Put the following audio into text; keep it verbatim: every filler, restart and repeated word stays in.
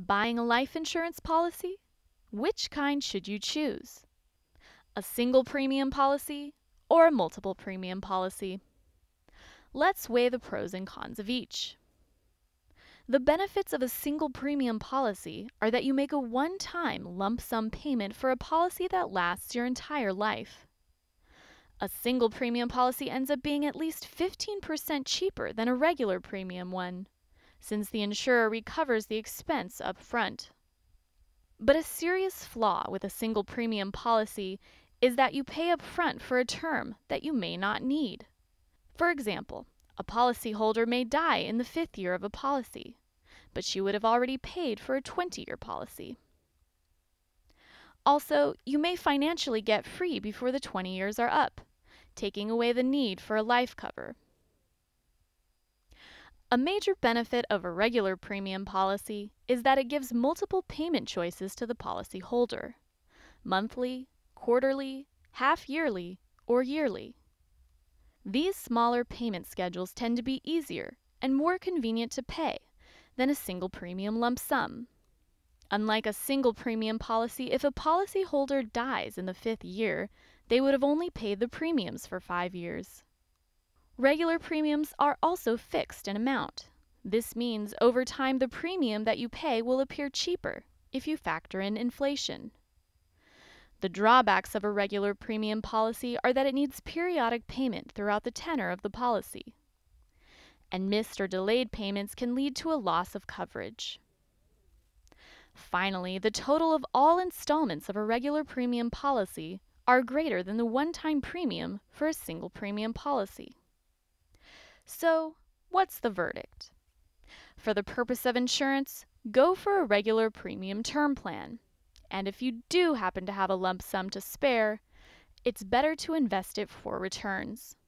Buying a life insurance policy? Which kind should you choose? A single premium policy or a multiple premium policy? Let's weigh the pros and cons of each. The benefits of a single premium policy are that you make a one-time lump sum payment for a policy that lasts your entire life. A single premium policy ends up being at least fifteen percent cheaper than a regular premium one, since the insurer recovers the expense up front. But a serious flaw with a single premium policy is that you pay up front for a term that you may not need. For example, a policyholder may die in the fifth year of a policy, but she would have already paid for a twenty-year policy. Also, you may financially get free before the twenty years are up, taking away the need for a life cover. A major benefit of a regular premium policy is that it gives multiple payment choices to the policyholder: monthly, quarterly, half-yearly, or yearly. These smaller payment schedules tend to be easier and more convenient to pay than a single premium lump sum. Unlike a single premium policy, if a policyholder dies in the fifth year, they would have only paid the premiums for five years. Regular premiums are also fixed in amount. This means over time the premium that you pay will appear cheaper if you factor in inflation. The drawbacks of a regular premium policy are that it needs periodic payment throughout the tenor of the policy, and missed or delayed payments can lead to a loss of coverage. Finally, the total of all installments of a regular premium policy are greater than the one-time premium for a single premium policy. So, what's the verdict? For the purpose of insurance, go for a regular premium term plan. And if you do happen to have a lump sum to spare, it's better to invest it for returns.